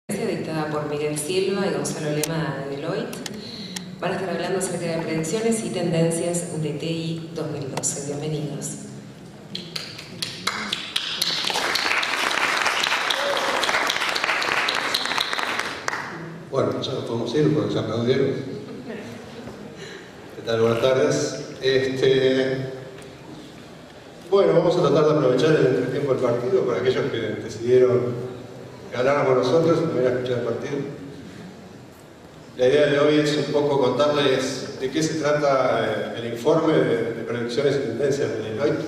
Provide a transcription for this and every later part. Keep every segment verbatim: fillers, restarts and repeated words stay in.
Dictada por Miguel Silva y Gonzalo Lema de Deloitte, van a estar hablando acerca de predicciones y tendencias de T I dos mil doce. Bienvenidos. Bueno, ya nos podemos ir porque ya aplaudieron. ¿Qué tal? Buenas tardes. Este, bueno, vamos a tratar de aprovechar el entretiempo del partido para aquellos que decidieron ganar con nosotros, me voy a escuchar el partido. La idea de hoy es un poco contarles de qué se trata el informe de, de predicciones y tendencias de Deloitte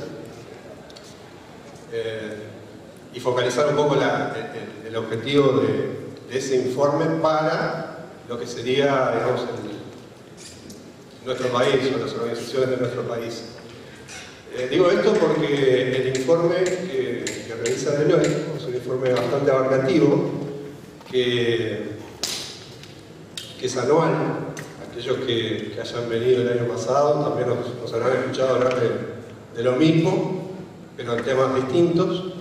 eh, y focalizar un poco la, el, el objetivo de, de ese informe para lo que sería, digamos, el, nuestro país o las organizaciones de nuestro país. Eh, digo esto porque el informe que, que realiza Deloitte es un informe bastante abarcativo que, que es anual. Aquellos que, que hayan venido el año pasado también nos, nos habrán escuchado hablar de, de lo mismo, pero en temas distintos.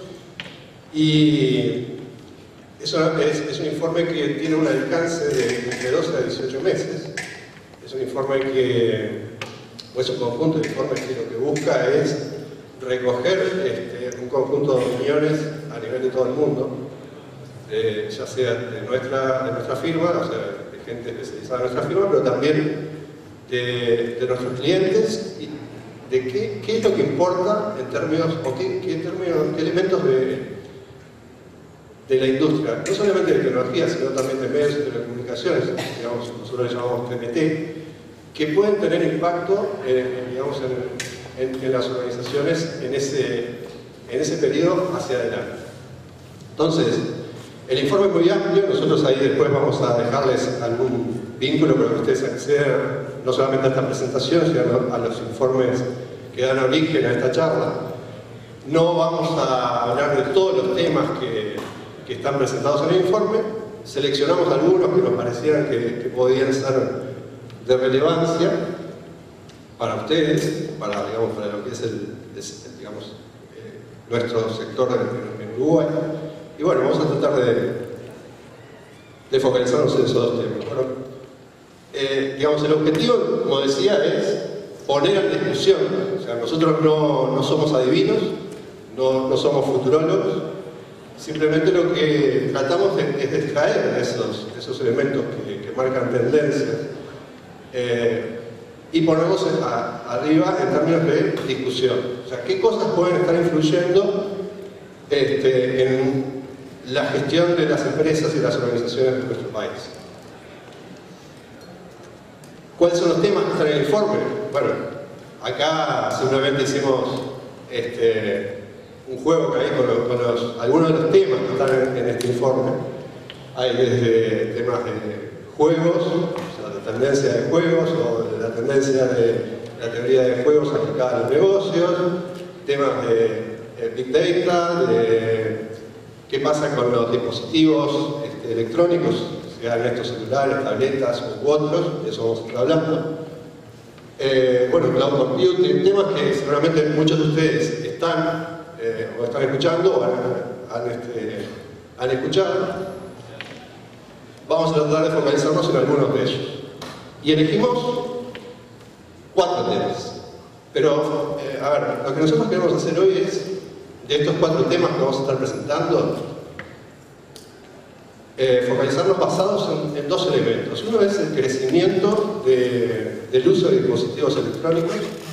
Y es, una, es, es un informe que tiene un alcance de entre doce a dieciocho meses. Es un informe que o es un conjunto de informes que lo que busca es recoger este, un conjunto de opiniones a nivel de todo el mundo, eh, ya sea de nuestra, de nuestra firma, o sea, de gente especializada en nuestra firma, pero también de, de nuestros clientes, y de qué, qué es lo que importa en términos, o qué, qué, términos, qué elementos de, de la industria, no solamente de tecnología, sino también de medios de telecomunicaciones, digamos, nosotros le llamamos T M T, que pueden tener impacto eh, digamos, en, en, en las organizaciones en ese, en ese periodo hacia adelante. Entonces, el informe es muy amplio, nosotros ahí después vamos a dejarles algún vínculo para que ustedes accedan no solamente a esta presentación, sino a los informes que dan origen a esta charla. No vamos a hablar de todos los temas que, que están presentados en el informe, seleccionamos algunos que nos parecieran que, que podían ser de relevancia para ustedes, para, digamos, para lo que es el, es, digamos, eh, nuestro sector en, en Uruguay. Y bueno, vamos a tratar de, de focalizarnos en esos dos temas. Bueno, eh, digamos, el objetivo, como decía, es poner en discusión. O sea, nosotros no, no somos adivinos, no, no somos futurólogos, simplemente lo que tratamos de, es de extraer esos, esos elementos que, que marcan tendencias. Eh, y ponerlos a, arriba en términos de discusión. O sea, qué cosas pueden estar influyendo este, en la gestión de las empresas y las organizaciones de nuestro país. ¿Cuáles son los temas que están en el informe? Bueno, acá seguramente hicimos este, un juego que hay con, los, con los, algunos de los temas que están en, en este informe. Hay desde temas de juegos, la tendencia de juegos o de la tendencia de la teoría de juegos aplicada a los negocios, temas de, de Big Data, de qué pasa con los dispositivos este, electrónicos, sean estos celulares, tabletas u otros, de eso vamos a estar hablando. Eh, bueno, cloud computing, temas que seguramente muchos de ustedes están eh, o están escuchando o han, han, este, han escuchado. Vamos a tratar de focalizarnos en algunos de ellos. Y elegimos cuatro temas. Pero, eh, a ver, lo que nosotros queremos hacer hoy es, de estos cuatro temas que vamos a estar presentando, eh, focalizarnos basados en, en dos elementos. Uno es el crecimiento de, del uso de dispositivos electrónicos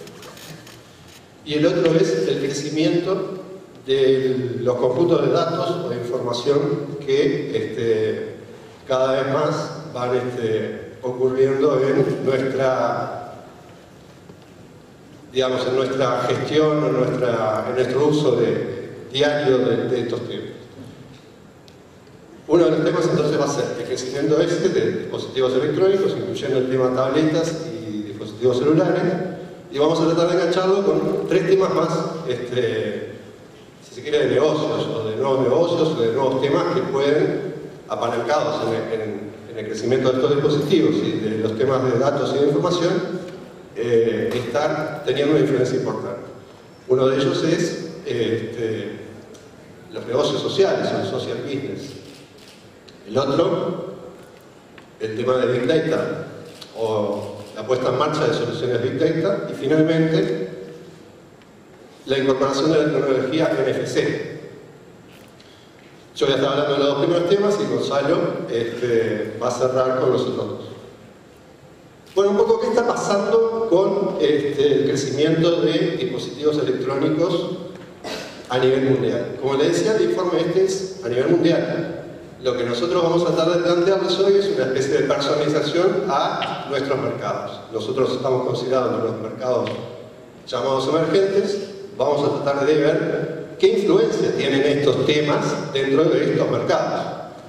y el otro es el crecimiento de los conjuntos de datos o de información que este, cada vez más van este, ocurriendo en nuestra, digamos, en nuestra gestión, en, nuestra, en nuestro uso de, diario de, de estos temas. Uno de los temas entonces va a ser el crecimiento este de dispositivos electrónicos, incluyendo el tema tabletas y dispositivos celulares, y vamos a tratar de engancharlo con tres temas más, este, si se quiere, de negocios, o de nuevos negocios, o de nuevos temas que pueden, apalancados en, en, en el crecimiento de estos dispositivos y de los temas de datos y de información, eh, estar teniendo una diferencia importante. Uno de ellos es este, los negocios sociales, o el social business. El otro, el tema de Big Data, o la puesta en marcha de soluciones Big Data, y finalmente, la incorporación de la tecnología N F C. Yo ya estaba hablando de los dos primeros temas y Gonzalo este, va a cerrar con los otros dos. Bueno, un poco qué está pasando con este, el crecimiento de dispositivos electrónicos a nivel mundial. Como les decía, el informe este es a nivel mundial. Lo que nosotros vamos a tratar de plantearles hoy es una especie de personalización a nuestros mercados. Nosotros estamos considerando los mercados llamados emergentes. Vamos a tratar de ver qué influencia tienen estos temas dentro de estos mercados.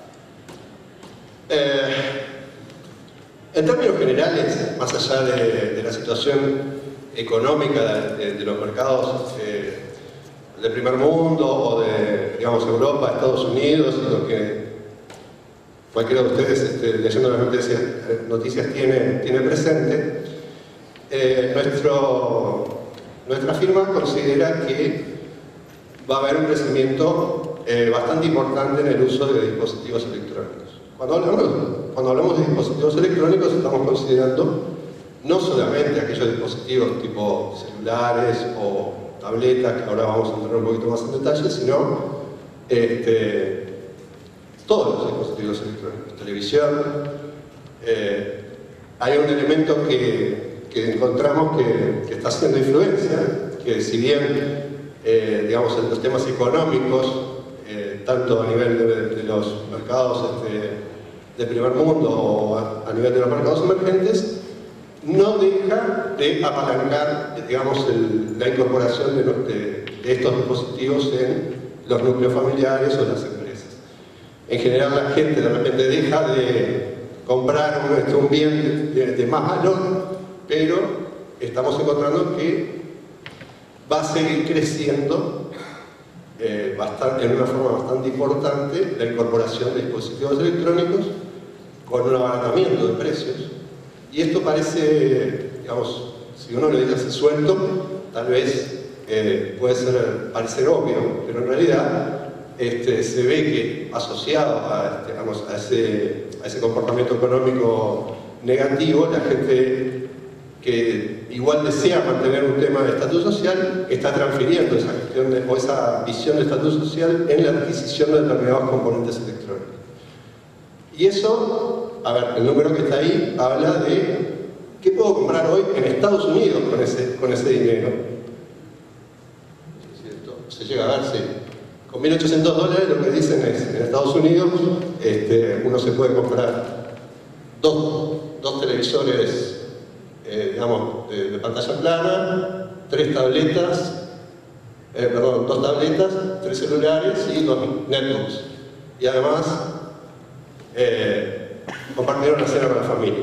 Eh, en términos generales, más allá de, de la situación económica de, de los mercados eh, del primer mundo o de, digamos, Europa, Estados Unidos, y lo que cualquiera de ustedes este, leyendo las noticias, noticias tiene, tiene presente, eh, nuestro, nuestra firma considera que va a haber un crecimiento eh, bastante importante en el uso de dispositivos electrónicos. Cuando hablamos, cuando hablamos de dispositivos electrónicos estamos considerando no solamente aquellos dispositivos tipo celulares o tabletas, que ahora vamos a entrar un poquito más en detalle, sino este, todos los dispositivos electrónicos, televisión. Eh, hay un elemento que, que encontramos que, que está haciendo influencia, que si bien eh, digamos, en los temas económicos, eh, tanto a nivel de, de los mercados este, de primer mundo o a, a nivel de los mercados emergentes, no deja de apalancar, digamos, el, la incorporación de, de, de estos dispositivos en los núcleos familiares o las empresas. En general la gente de repente deja de comprar un, un bien de, de más valor, pero estamos encontrando que va a seguir creciendo eh, bastante, en una forma bastante importante la incorporación de dispositivos electrónicos con un abaratamiento de precios. Y esto parece, digamos, si uno le dice así suelto, tal vez eh, puede ser, parecer obvio, pero en realidad este, se ve que asociado a, este, digamos, a, ese, a ese comportamiento económico negativo, la gente que igual desea mantener un tema de estatus social está transfiriendo esa gestión de, o esa visión de estatus social en la adquisición de determinados componentes electrónicos. Y eso, a ver, el número que está ahí habla de qué puedo comprar hoy en Estados Unidos con ese, con ese dinero. Se llega a ver, sí. Con mil ochocientos dólares lo que dicen es, en Estados Unidos este, uno se puede comprar dos, dos televisores Eh, digamos, de, de pantalla plana, tres tabletas, eh, perdón, dos tabletas, tres celulares y dos netbooks. Y además, eh, compartir una cena con la familia.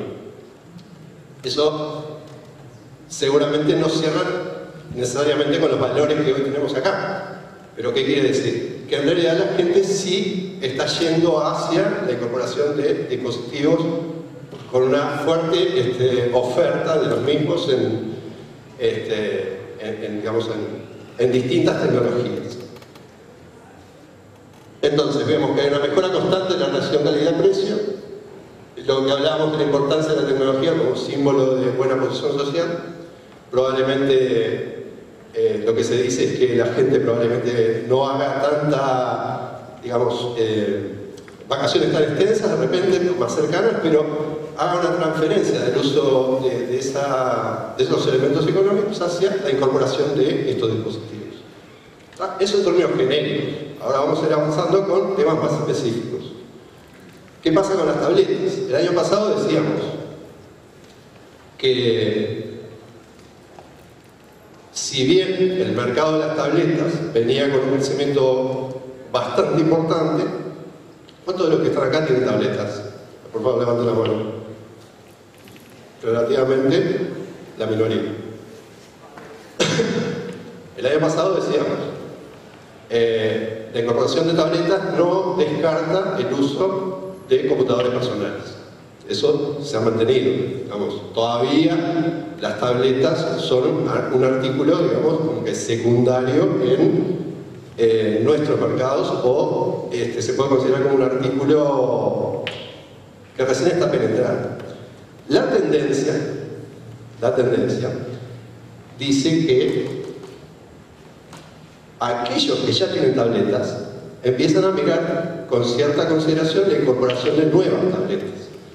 Eso seguramente no cierra necesariamente con los valores que hoy tenemos acá. Pero ¿qué quiere decir? Que en realidad la gente sí está yendo hacia la incorporación de dispositivos con una fuerte este, oferta de los mismos en, este, en, en, digamos, en, en distintas tecnologías. Entonces vemos que hay una mejora constante en la relación calidad-precio, lo que hablábamos de la importancia de la tecnología como símbolo de buena posición social. Probablemente eh, lo que se dice es que la gente probablemente no haga tanta, digamos, eh, vacaciones tan extensas, de repente más cercanas, pero haga una transferencia del uso de, de, esa, de esos elementos económicos hacia la incorporación de estos dispositivos. ¿Ah? Eso en términos genéricos. Ahora vamos a ir avanzando con temas más específicos. ¿Qué pasa con las tabletas? El año pasado decíamos que si bien el mercado de las tabletas venía con un crecimiento bastante importante, ¿cuántos de los que están acá tienen tabletas? Por favor, levanten la mano. Relativamente, la minoría. El año pasado decíamos, eh, la incorporación de tabletas no descarta el uso de computadores personales. Eso se ha mantenido. Digamos, todavía las tabletas son un, un artículo, digamos, como que secundario en eh, nuestros mercados, o este, se puede considerar como un artículo que recién está penetrando. La tendencia, la tendencia dice que aquellos que ya tienen tabletas empiezan a mirar con cierta consideración la incorporación de nuevas tabletas.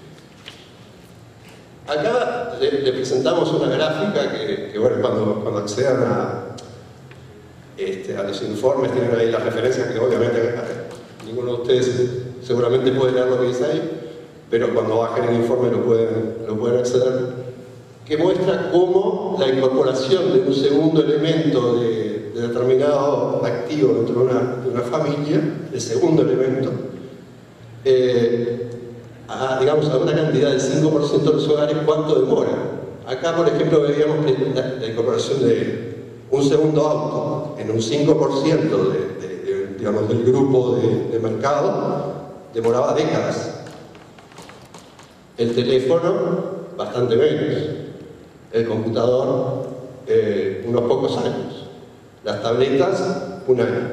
Acá le, le presentamos una gráfica que, que bueno, cuando, cuando accedan a, este, a los informes tienen ahí las referencias que obviamente ninguno de ustedes seguramente puede leer lo que dice ahí, pero cuando bajen el informe lo pueden, lo pueden acceder, que muestra cómo la incorporación de un segundo elemento de, de determinado activo dentro de una, de una familia, el segundo elemento, eh, a, digamos, a una cantidad del cinco por ciento de los hogares, ¿cuánto demora? Acá, por ejemplo, veíamos que la, la incorporación de un segundo auto en un cinco por ciento de, de, de, digamos, del grupo de, de mercado demoraba décadas. El teléfono, bastante menos. El computador, eh, unos pocos años. Las tabletas, un año.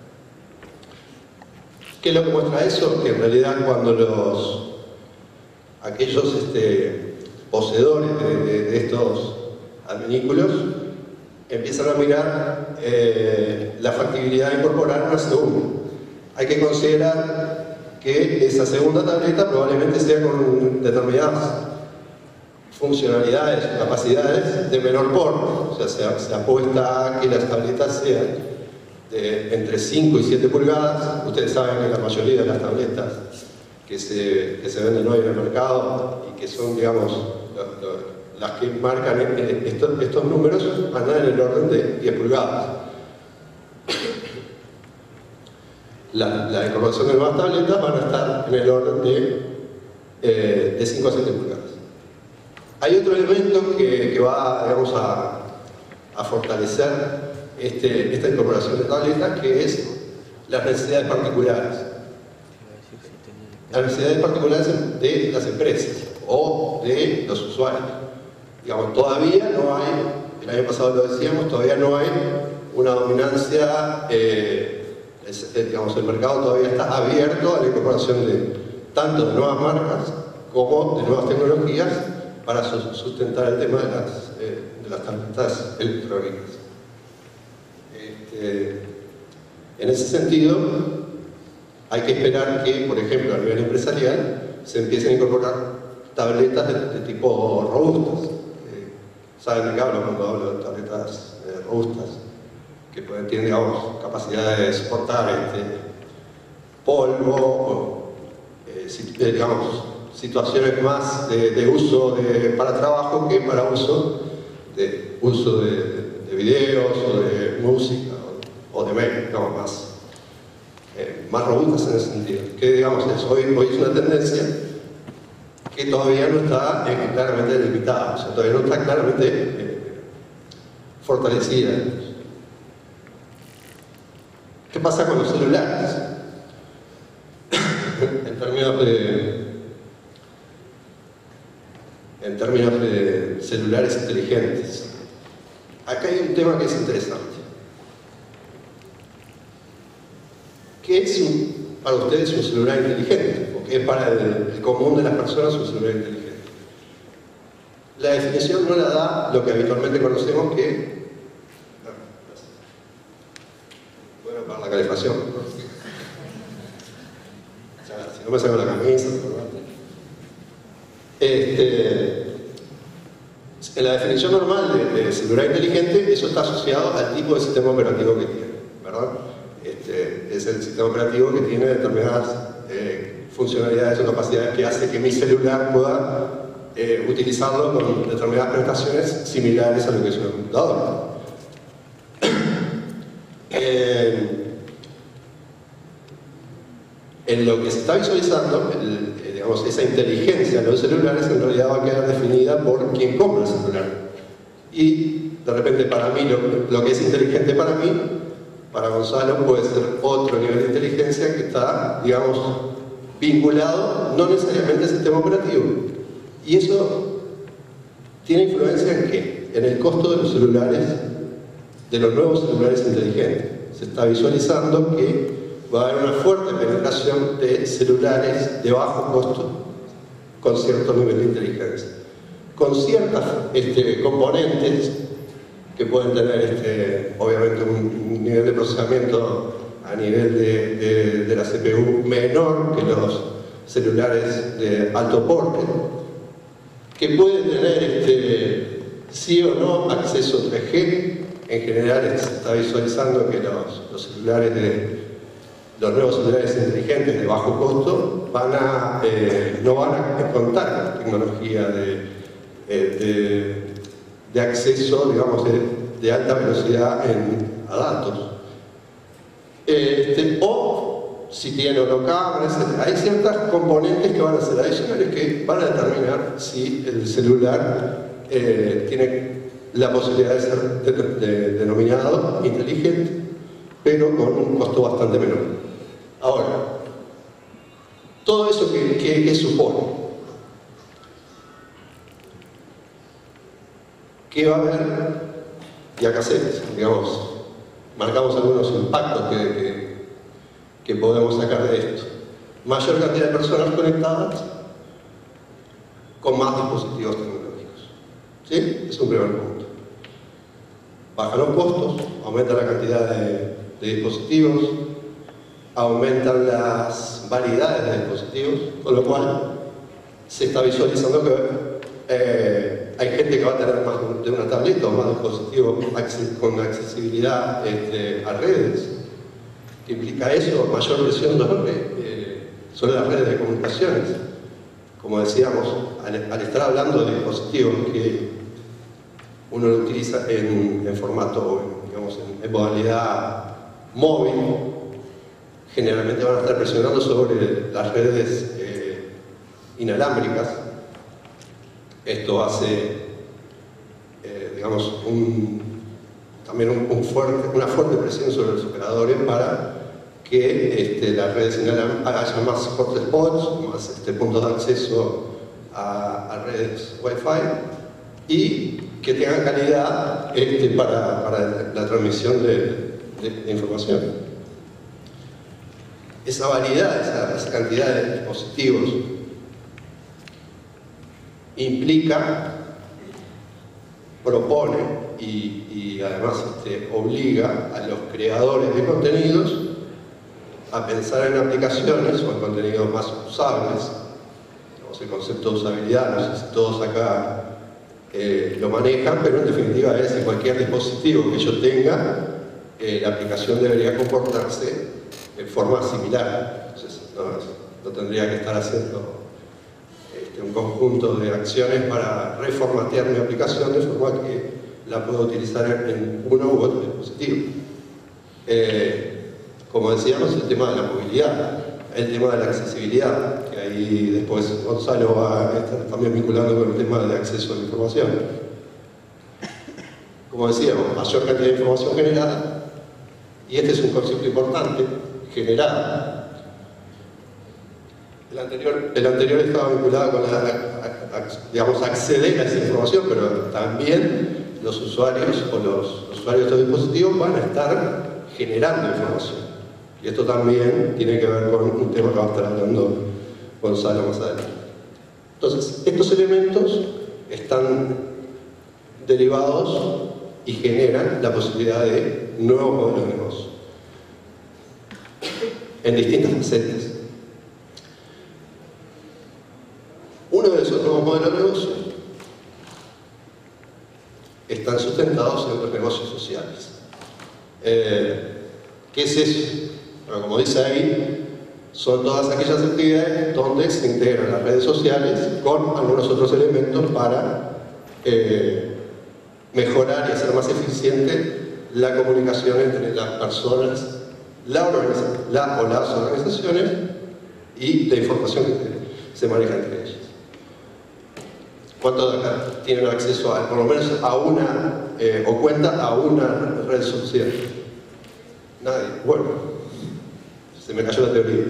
¿Qué es lo que muestra eso? Que en realidad cuando los aquellos este, poseedores de, de, de estos adminículos empiezan a mirar eh, la factibilidad de incorporar una segunda. Hay que considerar que esa segunda tableta probablemente sea con determinadas funcionalidades, capacidades de menor porte, o sea, se, se apuesta a que las tabletas sean de entre cinco y siete pulgadas. Ustedes saben que la mayoría de las tabletas que se, que se venden hoy en el mercado y que son, digamos, lo, lo, las que marcan estos, estos números andan en el orden de diez pulgadas. La, la incorporación de nuevas tabletas van a estar en el orden de, eh, de cinco a siete pulgadas. Hay otro elemento que, que va, digamos, a, a fortalecer este, esta incorporación de tabletas, que es las necesidades particulares. Las necesidades particulares de las empresas o de los usuarios. Digamos, todavía no hay, el año pasado lo decíamos, todavía no hay una dominancia, eh, es, digamos, el mercado todavía está abierto a la incorporación de tanto de nuevas marcas como de nuevas tecnologías para sustentar el tema de las, eh, de las tabletas electrónicas. Este, en ese sentido, hay que esperar que, por ejemplo, a nivel empresarial, se empiecen a incorporar tabletas de, de tipo robustas. Eh, ¿Saben de qué hablo cuando hablo de tabletas eh, robustas? Que pueden, tienen, digamos, capacidad de soportar este, polvo, o, eh, si, eh, digamos, situaciones más de, de uso de, para trabajo que para uso de, uso de, de, de videos o de música o, o de mail, digamos, más, eh, más robustas en ese sentido. Que, digamos, es, hoy, hoy es una tendencia que todavía no está eh, claramente delimitada, o sea, todavía no está claramente eh, fortalecida. ¿Qué pasa con los celulares? en términos de en términos de celulares inteligentes. Acá hay un tema que es interesante. ¿Qué es un, para ustedes un celular inteligente? ¿O qué es para el, el común de las personas un celular inteligente? La definición no la da lo que habitualmente conocemos que... Bueno, para la calefacción. O sea, si no me saco la camisa... Este, en la definición normal de, de celular inteligente, eso está asociado al tipo de sistema operativo que tiene, ¿verdad? Este, es el sistema operativo que tiene determinadas eh, funcionalidades o capacidades que hace que mi celular pueda eh, utilizarlo con determinadas prestaciones similares a lo que es una computadora. eh, en lo que se está visualizando, el, digamos, esa inteligencia de los celulares en realidad va a quedar definida por quien compra el celular. Y de repente para mí, lo, lo que es inteligente para mí, para Gonzalo puede ser otro nivel de inteligencia que está, digamos, vinculado no necesariamente al sistema operativo. Y eso tiene influencia en qué? En el costo de los celulares, de los nuevos celulares inteligentes. se está visualizando que va a haber una fuerte penetración de celulares de bajo costo con cierto nivel de inteligencia, con ciertas este, componentes que pueden tener este, obviamente un, un nivel de procesamiento a nivel de, de, de la C P U menor que los celulares de alto porte, que pueden tener este, sí o no acceso tres G. En general se está visualizando que los, los celulares de los nuevos celulares inteligentes de bajo costo van a, eh, no van a contar con tecnología de, de, de acceso, digamos, de, de alta velocidad en, a datos. Este, o si tiene o no cámaras, etcétera. Hay ciertas componentes que van a ser adicionales que van a determinar si el celular eh, tiene la posibilidad de ser de, de, denominado inteligente, pero con un costo bastante menor. Ahora, todo eso que, que, que supone que va a haber, y acá se, digamos, marcamos algunos impactos que, que, que podemos sacar de esto. Mayor cantidad de personas conectadas con más dispositivos tecnológicos. ¿Sí? Es un primer punto. Bajan los costos, aumenta la cantidad de, de dispositivos, aumentan las variedades de dispositivos, con lo cual se está visualizando que eh, hay gente que va a tener más de una tableta o más dispositivos con accesibilidad este, a redes. ¿Qué implica eso? Mayor presión sobre, eh, sobre las redes de comunicaciones. Como decíamos, al, al estar hablando de dispositivos que uno lo utiliza en, en formato, digamos, en, en modalidad móvil, generalmente van a estar presionando sobre las redes eh, inalámbricas. Esto hace, eh, digamos, un, también un, un fuerte, una fuerte presión sobre los operadores para que este, las redes inalámbricas haya más hotspots, más este, puntos de acceso a, a redes Wi-Fi y que tengan calidad este, para, para la transmisión de, de, de información. Esa variedad, esa, esa cantidad de dispositivos implica, propone y, y además este, obliga a los creadores de contenidos a pensar en aplicaciones o en contenidos más usables. Tenemos el concepto de usabilidad, no sé si todos acá eh, lo manejan, pero en definitiva es en cualquier dispositivo que yo tenga, eh, la aplicación debería comportarse de forma similar. Entonces, no, no tendría que estar haciendo este, un conjunto de acciones para reformatear mi aplicación de forma que la pueda utilizar en uno u otro dispositivo. Eh, como decíamos, el tema de la movilidad, el tema de la accesibilidad, que ahí después Gonzalo va a estar también vinculando con el tema de acceso a la información. Como decíamos, mayor cantidad de información generada, y este es un concepto importante, generada. El anterior, el anterior estaba vinculado con la, a, a, digamos, acceder a esa información, pero también los usuarios o los, los usuarios de estos dispositivos van a estar generando información. Y esto también tiene que ver con un tema que va a estar hablando Gonzalo más adelante. Entonces, estos elementos están derivados y generan la posibilidad de nuevos modelos de negocio en distintas facetas. Uno de esos nuevos modelos de negocio están sustentados en los negocios sociales. Eh, ¿Qué es eso? Bueno, como dice ahí, son todas aquellas actividades donde se integran las redes sociales con algunos otros elementos para eh, mejorar y hacer más eficiente la comunicación entre las personas, la, la o las organizaciones y la información que se maneja entre ellas. ¿Cuántos de acá tienen acceso a, por lo menos a una, eh, o cuenta a una red social? Nadie. Bueno, se me cayó la teoría.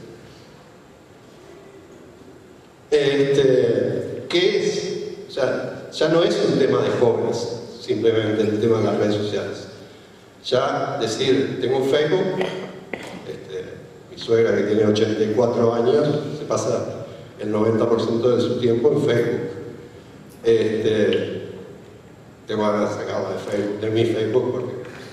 Este, ¿qué es? O sea, ya no es un tema de jóvenes, simplemente el tema de las redes sociales. Ya decir, tengo un Facebook, este, mi suegra que tiene ochenta y cuatro años, se pasa el noventa por ciento de su tiempo en Facebook. Este, tengo ganas de sacarla de Facebook, de mi Facebook, porque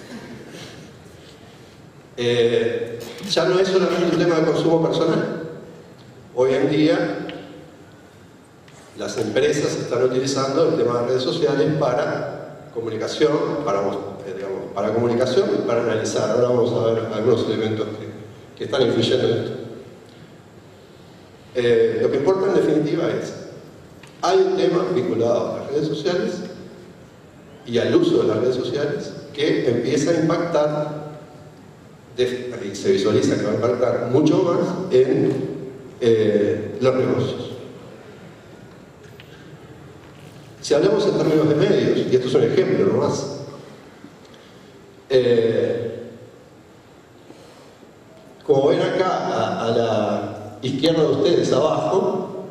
eh, ya no es solamente un tema de consumo personal. Hoy en día las empresas están utilizando el tema de redes sociales para comunicación, para, eh, digamos, para comunicación y para analizar. Ahora vamos a ver algunos elementos que, que están influyendo en esto. Eh, lo que importa en definitiva es, hay un tema vinculado a las redes sociales y al uso de las redes sociales que empieza a impactar, de, y se visualiza que va a impactar mucho más en eh, los negocios. Si hablamos en términos de medios, y esto es un ejemplo nomás, eh, como ven acá a, a la izquierda de ustedes abajo,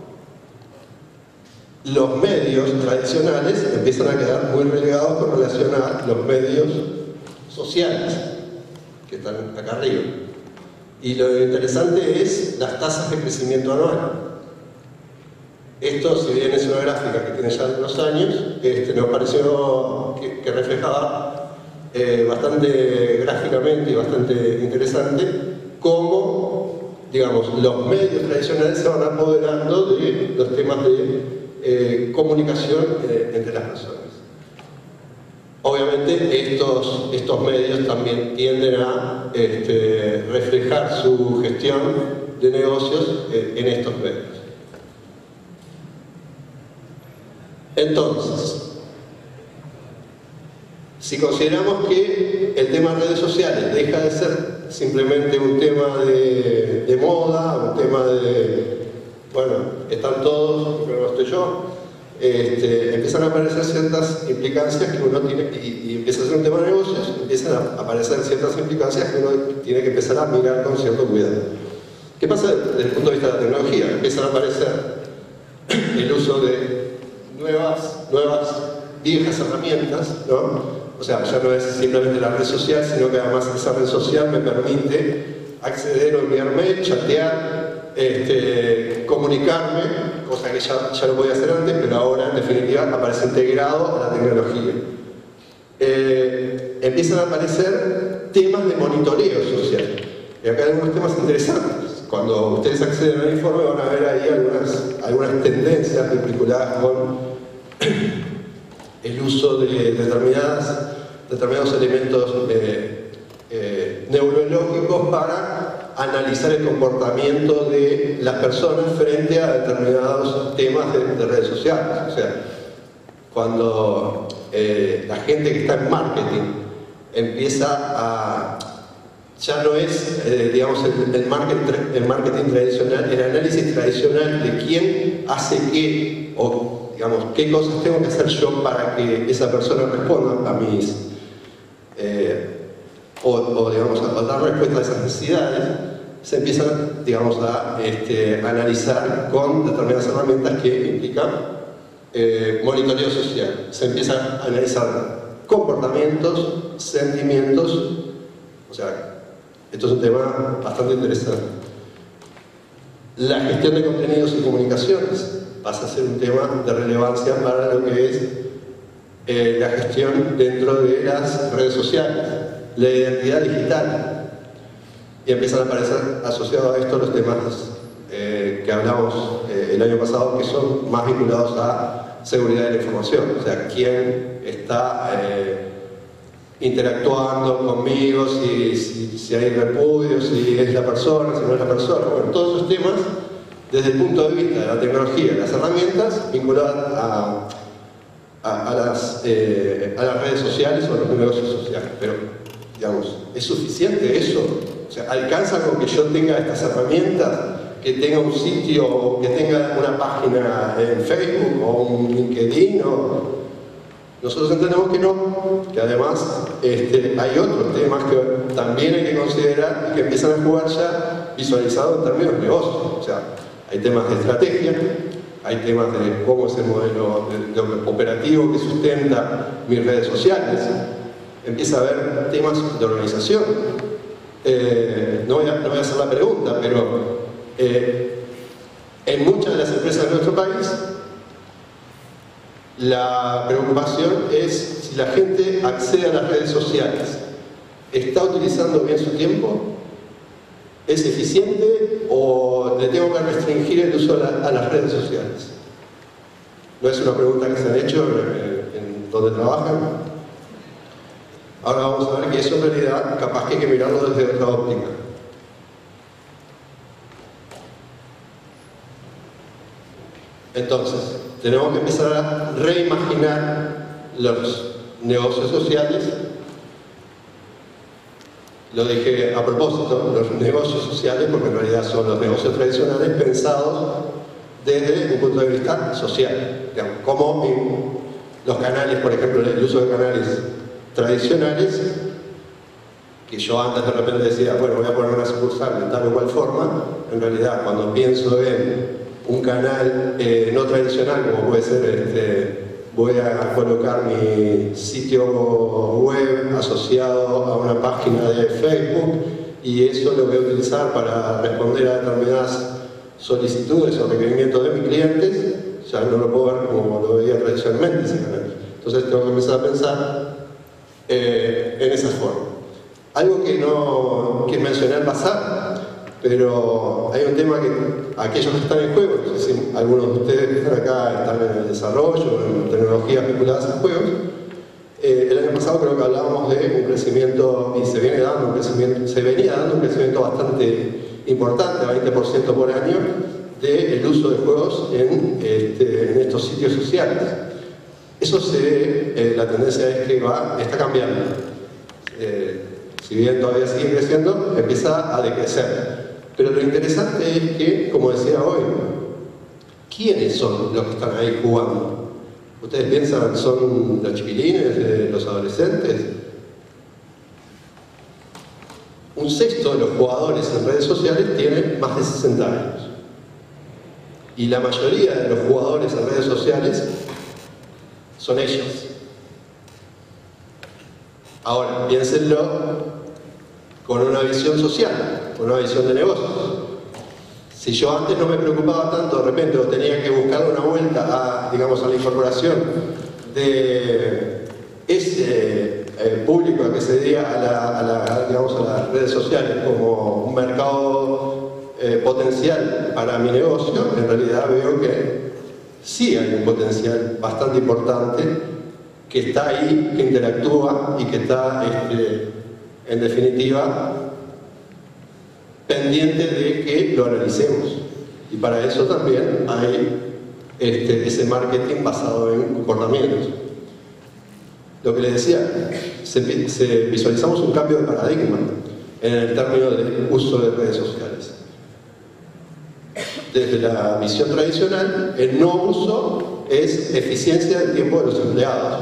los medios tradicionales empiezan a quedar muy relegados con relación a los medios sociales, que están acá arriba. Y lo interesante es las tasas de crecimiento anual. Esto, si bien es una gráfica que tiene ya unos años, este, nos pareció que, que reflejaba eh, bastante gráficamente y bastante interesante cómo, digamos, los medios tradicionales se van apoderando de los temas de eh, comunicación eh, entre las personas. Obviamente estos, estos medios también tienden a este, reflejar su gestión de negocios eh, en estos medios. Entonces, si consideramos que el tema de redes sociales deja de ser simplemente un tema de, de moda, un tema de, bueno, están todos, pero no estoy yo, este, empiezan a aparecer ciertas implicancias que uno tiene, y, y empieza a ser un tema de negocios, empiezan a aparecer ciertas implicancias que uno tiene que empezar a mirar con cierto cuidado. ¿Qué pasa desde el punto de vista de la tecnología? Empiezan a aparecer el uso de Nuevas, nuevas, viejas herramientas, ¿no? O sea, ya no es simplemente la red social, sino que además esa red social me permite acceder o enviar mail, chatear, este, comunicarme, cosa que ya, ya lo podía hacer antes, pero ahora en definitiva aparece integrado a la tecnología. Eh, empiezan a aparecer temas de monitoreo social. Y acá hay algunos temas interesantes. Cuando ustedes acceden al informe van a ver ahí algunas, algunas tendencias vinculadas con el uso de determinadas, determinados elementos eh, eh, neurológicos para analizar el comportamiento de las personas frente a determinados temas de, de redes sociales. O sea, cuando eh, la gente que está en marketing empieza a... ya no es, eh, digamos, el, el, marketing, el marketing tradicional, el análisis tradicional de quién hace qué, o digamos, qué cosas tengo que hacer yo para que esa persona responda a mis, eh, o, o digamos, a dar respuesta a esas necesidades, se empiezan, digamos, a este, analizar con determinadas herramientas que implican eh, monitoreo social. Se empieza a analizar comportamientos, sentimientos, o sea, esto es un tema bastante interesante. La gestión de contenidos y comunicaciones pasa a ser un tema de relevancia para lo que es eh, la gestión dentro de las redes sociales, la identidad digital. Y empiezan a aparecer asociados a esto los temas eh, que hablamos eh, el año pasado, que son más vinculados a seguridad de la información. O sea, quién está eh, interactuando conmigo, si, si, si hay repudio, si es la persona, si no es la persona. Bueno, todos esos temas, desde el punto de vista de la tecnología y las herramientas, vinculadas a, a, a, las, eh, a las redes sociales o a los negocios sociales. Pero, digamos, ¿es suficiente eso? O sea, ¿alcanza con que yo tenga estas herramientas, que tenga un sitio, que tenga una página en Facebook o un LinkedIn? O... Nosotros entendemos que no, que además este, hay otros temas que también hay que considerar y que empiezan a jugar ya visualizados en términos de negocio. O sea, hay temas de estrategia, hay temas de cómo es el modelo de, de operativo que sustenta mis redes sociales, empieza a haber temas de organización. Eh, no, voy a, no voy a hacer la pregunta, pero eh, en muchas de las empresas de nuestro país la preocupación es si la gente accede a las redes sociales, ¿está utilizando bien su tiempo? ¿Es eficiente o le tengo que restringir el uso a, la, a las redes sociales? No es una pregunta que se han hecho en, en donde trabajan. Ahora vamos a ver que eso en realidad capaz que hay que mirarlo desde otra óptica. Entonces, tenemos que empezar a reimaginar los negocios sociales. Lo dije a propósito, los negocios sociales, porque en realidad son los negocios tradicionales pensados desde un punto de vista social. Digamos, como en los canales, por ejemplo, el uso de canales tradicionales, que yo antes de repente decía, bueno, voy a poner una sucursal de tal o cual forma, en realidad cuando pienso en un canal eh, no tradicional, como puede ser, este, voy a colocar mi sitio web asociado a una página de Facebook y eso lo voy a utilizar para responder a determinadas solicitudes o requerimientos de mis clientes, ya no lo puedo ver como lo veía tradicionalmente ese canal. Entonces tengo que empezar a pensar eh, en esa forma. Algo que no que mencioné al pasar, pero hay un tema que aquellos que están en juego, no sé si algunos de ustedes que están acá están en el desarrollo, en tecnologías vinculadas a juegos. Eh, el año pasado creo que hablábamos de un crecimiento, y se viene dando un crecimiento, se venía dando un crecimiento bastante importante, veinte por ciento por año, del uso de juegos en, este, en estos sitios sociales. Eso se ve, eh, la tendencia es que va, está cambiando. Eh, si bien todavía sigue creciendo, empieza a decrecer. Pero lo interesante es que, como decía hoy, ¿quiénes son los que están ahí jugando? ¿Ustedes piensan son los chiquilines, eh, los adolescentes? Un sexto de los jugadores en redes sociales tienen más de sesenta años. Y la mayoría de los jugadores en redes sociales son ellos. Ahora, piénsenlo con una visión social, con una visión de negocios. Si yo antes no me preocupaba tanto, de repente, o tenía que buscar una vuelta a, digamos, a la incorporación de ese eh, público que se dedica a, la, a, la, digamos, a las redes sociales como un mercado eh, potencial para mi negocio, en realidad veo que sí hay un potencial bastante importante que está ahí, que interactúa y que está, este, en definitiva, pendiente de que lo analicemos. Y para eso también hay este, ese marketing basado en comportamientos. Lo que les decía, se, se visualizamos un cambio de paradigma en el término del uso de redes sociales. Desde la visión tradicional, el no uso es eficiencia del tiempo de los empleados.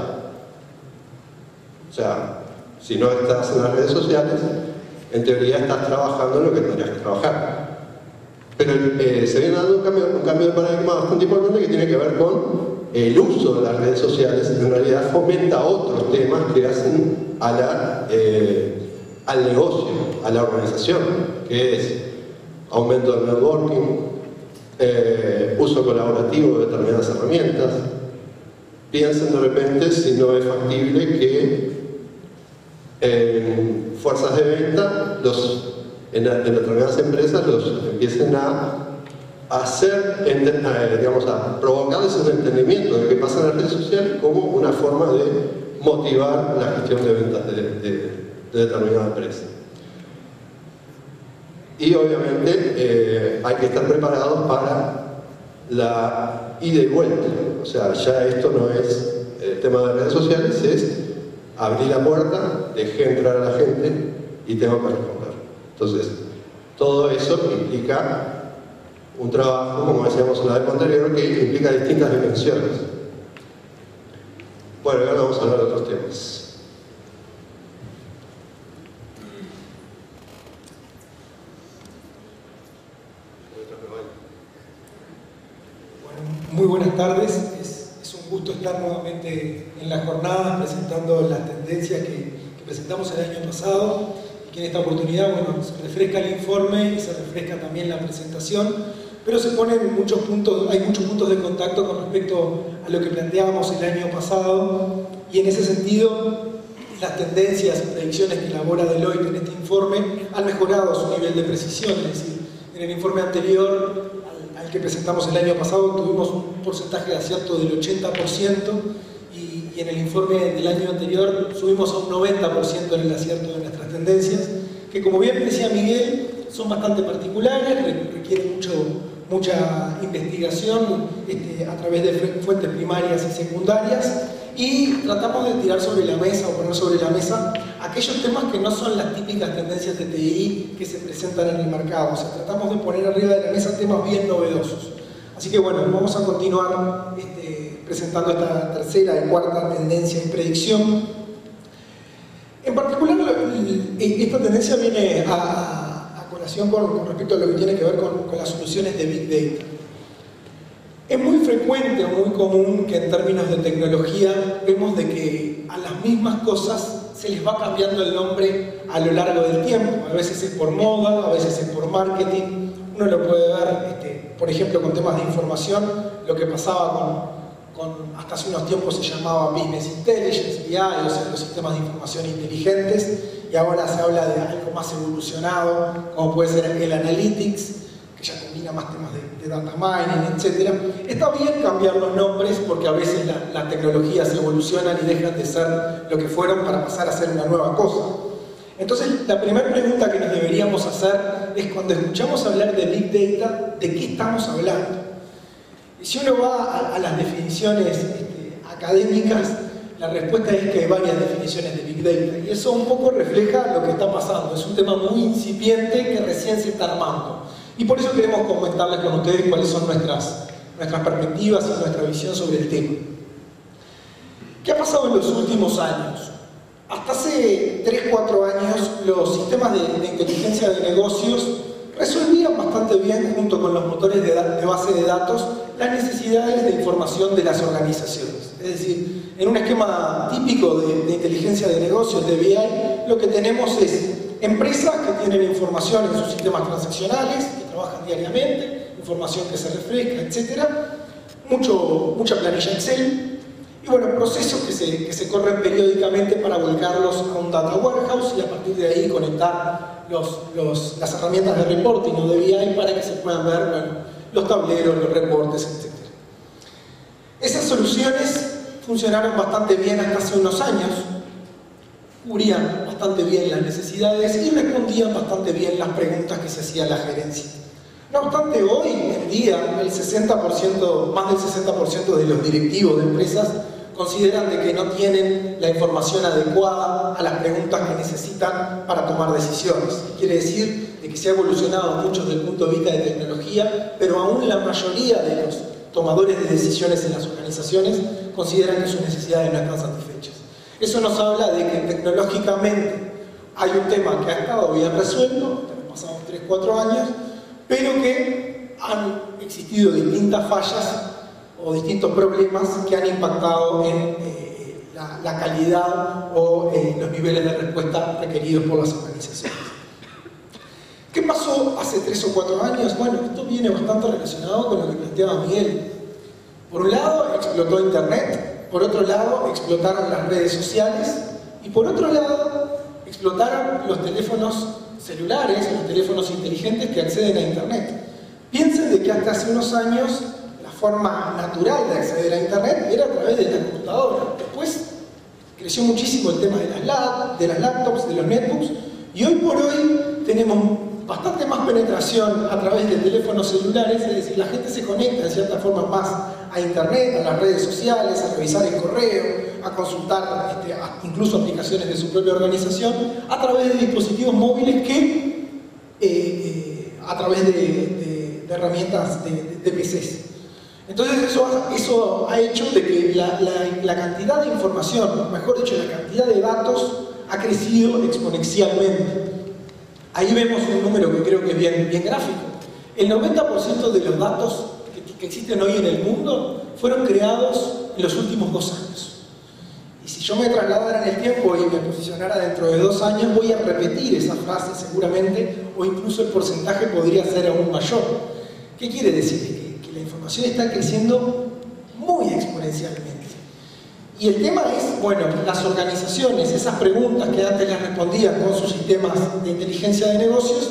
O sea, si no estás en las redes sociales, en teoría estás trabajando en lo que tendrías que trabajar. Pero eh, se viene dando un cambio, un cambio de paradigma bastante importante que tiene que ver con el uso de las redes sociales. En realidad fomenta otros temas que hacen a la, eh, al negocio, a la organización, que es aumento del networking, eh, uso colaborativo de determinadas herramientas. Piensen de repente si no es factible que en fuerzas de venta, los, en, en determinadas empresas, los empiecen a hacer, a, digamos, a provocarles el entendimiento de que pasa en las redes sociales como una forma de motivar la gestión de ventas de, de, de determinada empresa. Y obviamente eh, hay que estar preparados para la ida y vuelta. O sea, ya esto no es el tema de redes sociales, es abrí la puerta, dejé entrar a la gente y tengo que responder. Entonces, todo eso implica un trabajo, como decíamos en la vez anterior, que implica distintas dimensiones. Bueno, ahora vamos a hablar de otros temas. Bueno, muy buenas tardes. Es, es un gusto estar nuevamente en la jornada presentando las tendencias que, que presentamos el año pasado, y que en esta oportunidad, bueno, se refresca el informe y se refresca también la presentación, pero se ponen muchos puntos, hay muchos puntos de contacto con respecto a lo que planteábamos el año pasado, y en ese sentido, las tendencias y predicciones que elabora Deloitte en este informe han mejorado su nivel de precisión. Es decir, en el informe anterior al, al que presentamos el año pasado tuvimos un porcentaje de acierto del ochenta por ciento y, y en el informe del año anterior subimos a un noventa por ciento en el acierto de nuestras tendencias, que como bien decía Miguel, son bastante particulares, requieren mucho, mucha investigación este, a través de fuentes primarias y secundarias, y tratamos de tirar sobre la mesa o poner sobre la mesa aquellos temas que no son las típicas tendencias de T I que se presentan en el mercado. O sea, tratamos de poner arriba de la mesa temas bien novedosos. Así que bueno, vamos a continuar este, presentando esta tercera y cuarta tendencia y predicción. En particular, esta tendencia viene a, a colación con, con respecto a lo que tiene que ver con, con las soluciones de Big Data. Es muy frecuente o muy común que en términos de tecnología vemos de que a las mismas cosas se les va cambiando el nombre a lo largo del tiempo. A veces es por moda, a veces es por marketing. Uno lo puede ver, este, por ejemplo, con temas de información, lo que pasaba con, con hasta hace unos tiempos se llamaba Business Intelligence, B I, o sea, los sistemas de información inteligentes, y ahora se habla de algo más evolucionado, como puede ser el Analytics, que ya combina más temas de, de data mining, etcétera. Está bien cambiar los nombres porque a veces la, la tecnología se evolucionan y dejan de ser lo que fueron para pasar a ser una nueva cosa. Entonces, la primera pregunta que nos deberíamos hacer es cuando escuchamos hablar de Big Data, ¿de qué estamos hablando? Y si uno va a, a las definiciones este, académicas, la respuesta es que hay varias definiciones de Big Data, y eso un poco refleja lo que está pasando. Es un tema muy incipiente que recién se está armando. Y por eso queremos comentarles con ustedes cuáles son nuestras, nuestras perspectivas y nuestra visión sobre el tema. ¿Qué ha pasado en los últimos años? Hasta hace tres cuatro años los sistemas de, de inteligencia de negocios resolvían bastante bien, junto con los motores de, de base de datos, las necesidades de información de las organizaciones. Es decir, en un esquema típico de, de inteligencia de negocios, de B I, lo que tenemos es empresas que tienen información en sus sistemas transaccionales, que trabajan diariamente, información que se refresca, etcétera, mucho, mucha planilla Excel, y bueno, procesos que se, que se corren periódicamente para volcarlos a un data warehouse y a partir de ahí conectar los, los, las herramientas de reporting o de B I para que se puedan ver bueno, los tableros, los reportes, etcétera. Esas soluciones funcionaron bastante bien hasta hace unos años, cubrían bastante bien las necesidades y respondían bastante bien las preguntas que se hacía la gerencia. No obstante, hoy en día el sesenta por ciento, más del sesenta por ciento de los directivos de empresas consideran de que no tienen la información adecuada a las preguntas que necesitan para tomar decisiones. Quiere decir de que se ha evolucionado mucho desde el punto de vista de tecnología, pero aún la mayoría de los tomadores de decisiones en las organizaciones consideran que sus necesidades no están satisfechas. Eso nos habla de que tecnológicamente hay un tema que ha estado bien resuelto, hemos pasado tres cuatro años, pero que han existido distintas fallas o distintos problemas que han impactado en eh, la, la calidad o eh, los niveles de respuesta requeridos por las organizaciones. ¿Qué pasó hace tres o cuatro años? Bueno, esto viene bastante relacionado con lo que planteaba Miguel. Por un lado, explotó Internet, por otro lado, explotaron las redes sociales y por otro lado, explotaron los teléfonos celulares, los teléfonos inteligentes que acceden a Internet. Piensen de que hasta hace unos años la forma natural de acceder a Internet era a través de la computadora. Después creció muchísimo el tema de las, lab, de las laptops, de los netbooks, y hoy por hoy tenemos bastante más penetración a través de teléfonos celulares, es decir, la gente se conecta de cierta forma más a Internet, a las redes sociales, a revisar el correo, a consultar este, a, incluso aplicaciones de su propia organización, a través de dispositivos móviles que, eh, eh, a través de, de, de herramientas de, de, de P Cs. Entonces eso, eso ha hecho de que la, la, la cantidad de información, mejor dicho, la cantidad de datos ha crecido exponencialmente. Ahí vemos un número que creo que es bien, bien gráfico. El noventa por ciento de los datos que, que existen hoy en el mundo fueron creados en los últimos dos años. Y si yo me trasladara en el tiempo y me posicionara dentro de dos años, voy a repetir esa frase seguramente, o incluso el porcentaje podría ser aún mayor. ¿Qué quiere decir? Que, que la información está creciendo muy exponencialmente. Y el tema es, bueno, las organizaciones, esas preguntas que antes les respondían con sus sistemas de inteligencia de negocios,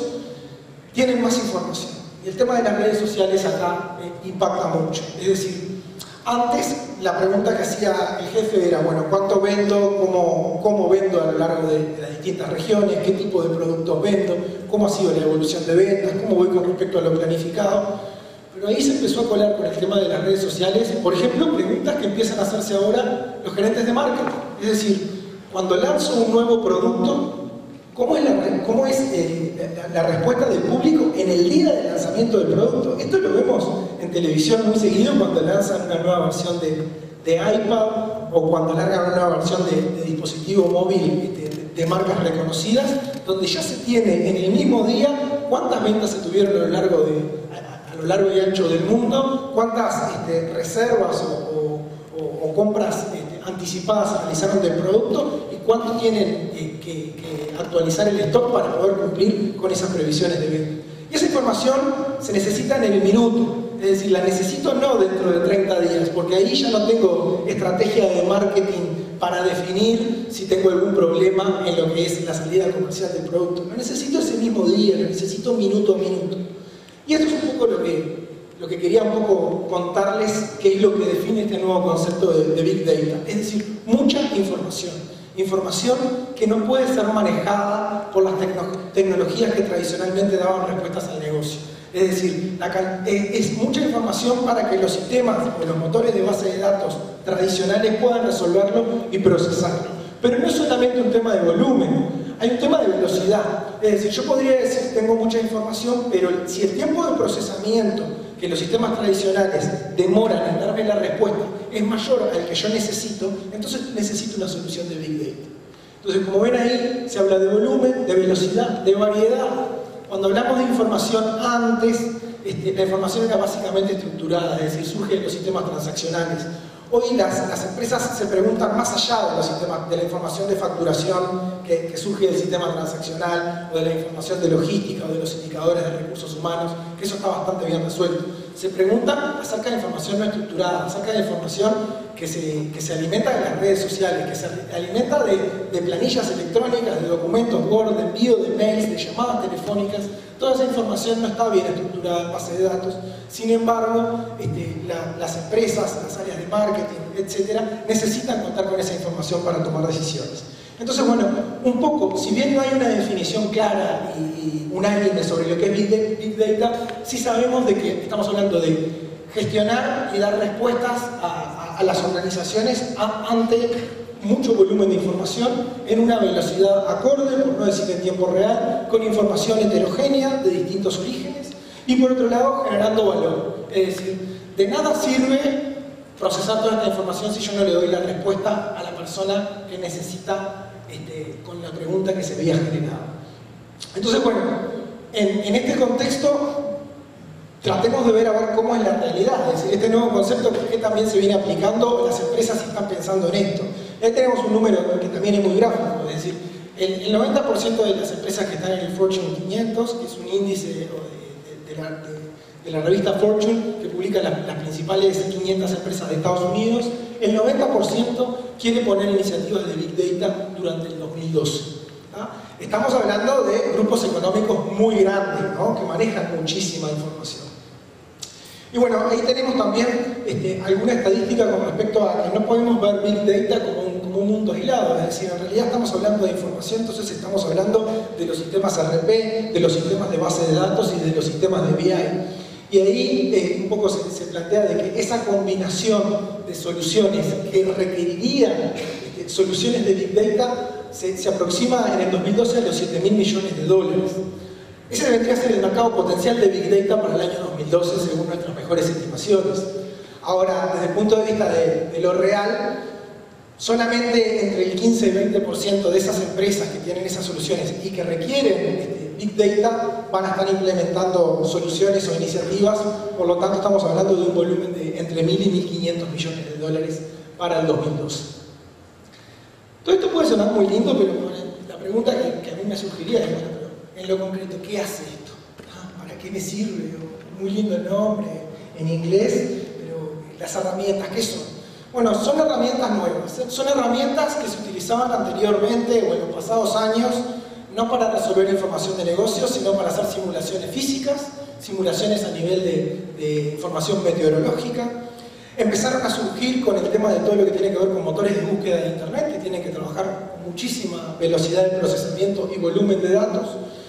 tienen más información. Y el tema de las redes sociales acá eh, impacta mucho. Es decir, antes la pregunta que hacía el jefe era, bueno, ¿cuánto vendo? ¿Cómo, cómo vendo a lo largo de, de las distintas regiones? ¿Qué tipo de productos vendo? ¿Cómo ha sido la evolución de ventas? ¿Cómo voy con respecto a lo planificado? Pero ahí se empezó a colar con el tema de las redes sociales, por ejemplo, preguntas que empiezan a hacerse ahora los gerentes de marketing. Es decir, cuando lanzo un nuevo producto, ¿cómo es la, cómo es, eh, la, la respuesta del público en el día del lanzamiento del producto? Esto lo vemos en televisión muy seguido cuando lanzan una nueva versión de, de iPad o cuando largan una nueva versión de, de dispositivo móvil de, de, de marcas reconocidas, donde ya se tiene en el mismo día cuántas ventas se tuvieron a lo largo de... a lo largo y ancho del mundo, cuántas este, reservas o, o, o compras este, anticipadas se realizaron del producto y cuánto tienen eh, que, que actualizar el stock para poder cumplir con esas previsiones de venta. Y esa información se necesita en el minuto, es decir, la necesito no dentro de treinta días, porque ahí ya no tengo estrategia de marketing para definir si tengo algún problema en lo que es la salida comercial del producto. Lo necesito ese mismo día, lo necesito minuto a minuto. Y esto es un poco lo que, lo que quería un poco contarles, qué es lo que define este nuevo concepto de, de Big Data. Es decir, mucha información. Información que no puede ser manejada por las tecno tecnologías que tradicionalmente daban respuestas al negocio. Es decir, la, es, es mucha información para que los sistemas o los motores de base de datos tradicionales puedan resolverlo y procesarlo. Pero no es solamente un tema de volumen. Hay un tema de velocidad, es decir, yo podría decir tengo mucha información, pero si el tiempo de procesamiento que los sistemas tradicionales demoran en darme la respuesta es mayor al que yo necesito, entonces necesito una solución de Big Data. Entonces, como ven ahí, se habla de volumen, de velocidad, de variedad. Cuando hablamos de información antes, este, la información era básicamente estructurada, es decir, surge de los sistemas transaccionales. Hoy las, las empresas se preguntan más allá de los sistemas, de la información de facturación que, que surge del sistema transaccional o de la información de logística o de los indicadores de recursos humanos, que eso está bastante bien resuelto. Se preguntan acerca de información no estructurada, acerca de información que se, que se alimenta de las redes sociales, que se alimenta de, de planillas electrónicas, de documentos Word, de envío de mails, de llamadas telefónicas. Toda esa información no está bien estructurada en base de datos. Sin embargo, este, la, las empresas, las áreas de marketing, etcétera, necesitan contar con esa información para tomar decisiones. Entonces, bueno, un poco, si bien no hay una definición clara y, y unánime sobre lo que es Big, Big Data, sí sabemos de que estamos hablando de gestionar y dar respuestas a, a, a las organizaciones a, ante mucho volumen de información en una velocidad acorde, por no decir en tiempo real, con información heterogénea de distintos orígenes y por otro lado generando valor. Es decir, de nada sirve procesar toda esta información si yo no le doy la respuesta a la persona que necesita este, con la pregunta que se había generado. Entonces, bueno, en, en este contexto tratemos de ver a ver cómo es la realidad, es decir, este nuevo concepto que también se viene aplicando, las empresas están pensando en esto. Ahí tenemos un número que también es muy gráfico, es decir, el, el noventa por ciento de las empresas que están en el Fortune quinientos, que es un índice de, de, de, de, la, de, de la revista Fortune, que publica las, las principales quinientas empresas de Estados Unidos, el noventa por ciento quiere poner iniciativas de Big Data durante el dos mil doce. ¿Ah? Estamos hablando de grupos económicos muy grandes, ¿no?, que manejan muchísima información. Y bueno, ahí tenemos también este, alguna estadística con respecto a que no podemos ver Big Data como un, como un mundo aislado, es decir, en realidad estamos hablando de información, entonces estamos hablando de los sistemas R P, de los sistemas de base de datos y de los sistemas de B I. Y ahí eh, un poco se, se plantea de que esa combinación de soluciones que requerirían este, soluciones de Big Data se, se aproxima en el dos mil doce a los siete mil millones de dólares. Ese vendría a ser el mercado potencial de Big Data para el año dos mil doce según nuestras mejores estimaciones. Ahora, desde el punto de vista de, de lo real, solamente entre el quince y veinte por ciento de esas empresas que tienen esas soluciones y que requieren este, Big Data van a estar implementando soluciones o iniciativas, por lo tanto estamos hablando de un volumen de entre mil y mil quinientos millones de dólares para el dos mil doce. Todo esto puede sonar muy lindo, pero bueno, la pregunta que, que a mí me surgiría es, bueno, pero en lo concreto, ¿qué hace esto? ¿Para qué me sirve? Muy lindo el nombre en inglés, pero las herramientas, ¿qué son? Bueno, son herramientas nuevas, son herramientas que se utilizaban anteriormente o en los pasados años, no para resolver información de negocios, sino para hacer simulaciones físicas, simulaciones a nivel de, de información meteorológica. Empezaron a surgir con el tema de todo lo que tiene que ver con motores de búsqueda de Internet, que tienen que trabajar con muchísima velocidad de procesamiento y volumen de datos.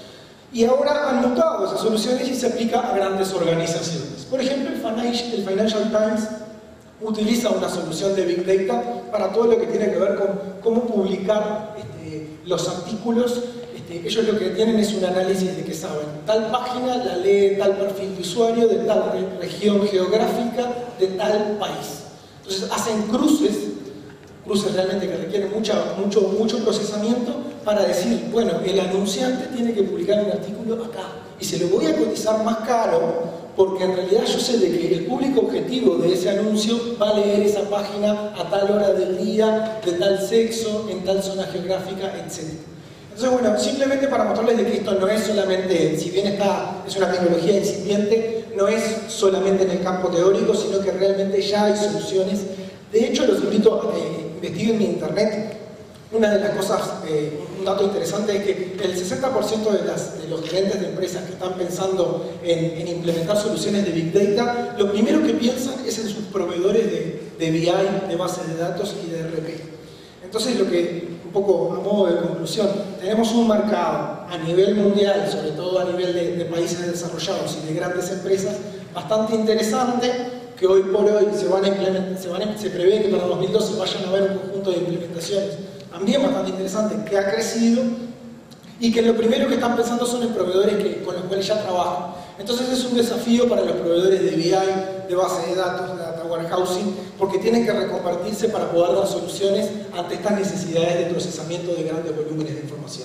Y ahora han mutado esas soluciones y se aplica a grandes organizaciones. Por ejemplo, el Financial Times utiliza una solución de Big Data para todo lo que tiene que ver con cómo publicar este, los artículos. Este, ellos lo que tienen es un análisis de que saben, tal página la lee tal perfil de usuario, de tal región geográfica, de tal país. Entonces hacen cruces, cruces realmente que requieren mucha, mucho, mucho procesamiento para decir, bueno, el anunciante tiene que publicar un artículo acá y se lo voy a cotizar más caro porque en realidad yo sé de que el público objetivo de ese anuncio va a leer esa página a tal hora del día, de tal sexo, en tal zona geográfica, etcétera. Entonces, bueno, simplemente para mostrarles de que esto no es solamente, si bien está, es una tecnología incipiente, no es solamente en el campo teórico, sino que realmente ya hay soluciones. De hecho, los invito a que investiguen en internet. Una de las cosas, eh, un dato interesante es que el sesenta por ciento de, las, de los gerentes de empresas que están pensando en, en implementar soluciones de Big Data, lo primero que piensan es en sus proveedores de, de B I, de bases de datos y de R P. Entonces, lo que, un poco a modo de conclusión, tenemos un mercado a nivel mundial, sobre todo a nivel de, de países desarrollados y de grandes empresas, bastante interesante, que hoy por hoy se, van a implementar, se, van a, se prevé que para dos mil doce vayan a haber un conjunto de implementaciones también bastante interesante, que ha crecido y que lo primero que están pensando son en proveedores que, con los cuales ya trabajan. Entonces es un desafío para los proveedores de B I, de base de datos, de data warehousing, porque tienen que reconvertirse para poder dar soluciones ante estas necesidades de procesamiento de grandes volúmenes de información.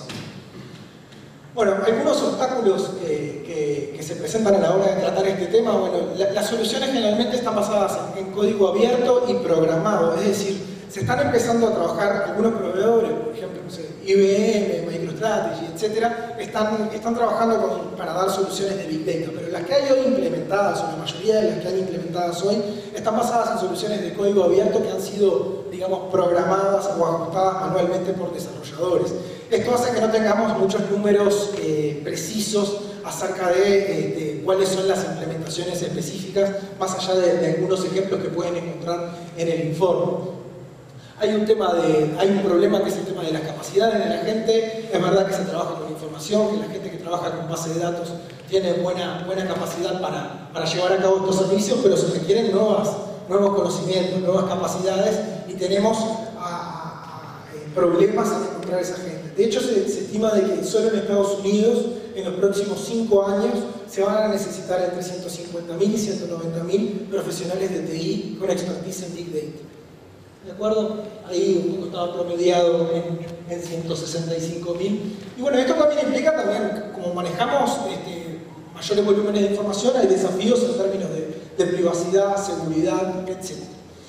Bueno, algunos obstáculos eh, que, que se presentan a la hora de tratar este tema, bueno, la, las soluciones generalmente están basadas en, en código abierto y programado, es decir, se están empezando a trabajar algunos proveedores, por ejemplo, no sé, I B M, MicroStrategy, etcétera, están, están trabajando con, para dar soluciones de Big Data, pero las que hay hoy implementadas, o la mayoría de las que hay implementadas hoy, están basadas en soluciones de código abierto que han sido, digamos, programadas o ajustadas manualmente por desarrolladores. Esto hace que no tengamos muchos números eh, precisos acerca de, eh, de cuáles son las implementaciones específicas, más allá de, de algunos ejemplos que pueden encontrar en el informe. Hay un, tema de, hay un problema que es el tema de las capacidades de la gente. Es verdad que se trabaja con información, que la gente que trabaja con base de datos tiene buena, buena capacidad para, para llevar a cabo estos servicios, pero se requieren nuevas, nuevos conocimientos, nuevas capacidades y tenemos a, a, a, problemas en encontrar a esa gente. De hecho, se, se estima de que solo en Estados Unidos, en los próximos cinco años, se van a necesitar entre ciento cincuenta mil y ciento noventa mil profesionales de T I con expertise en Big Data. ¿De acuerdo? Ahí un poco estaba promediado en, en ciento sesenta y cinco mil. Y bueno, esto también implica también, como manejamos este, mayores volúmenes de información, hay desafíos en términos de, de privacidad, seguridad, etcétera.